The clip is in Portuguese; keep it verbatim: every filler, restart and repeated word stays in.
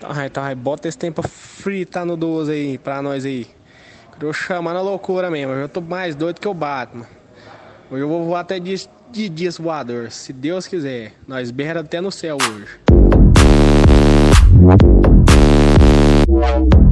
Então, vai, então, vai, bota esse tempo pra fritar no doze aí, pra nós aí. Eu chamando a loucura mesmo. Eu tô mais doido que o Batman. Hoje eu vou voar até de, de dias voador, se Deus quiser. Nós berra até no céu hoje.